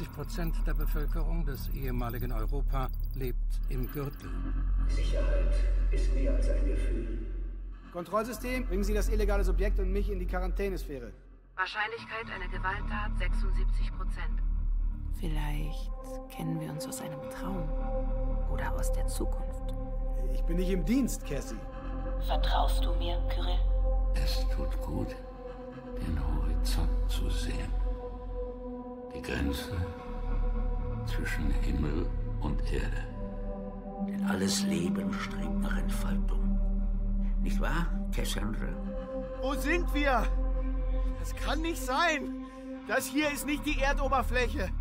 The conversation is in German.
75% der Bevölkerung des ehemaligen Europa lebt im Gürtel. Sicherheit ist mehr als ein Gefühl. Kontrollsystem, bringen Sie das illegale Subjekt und mich in die Quarantänesphäre. Wahrscheinlichkeit einer Gewalttat 76%. Vielleicht kennen wir uns aus einem Traum oder aus der Zukunft. Ich bin nicht im Dienst, Cassie. Vertraust du mir, Kyrill? Es tut gut, den Horizont zu sehen. Die Grenze zwischen Himmel und Erde. Denn alles Leben strebt nach Entfaltung. Nicht wahr, Cassandra? Wo sind wir? Das kann nicht sein. Das hier ist nicht die Erdoberfläche.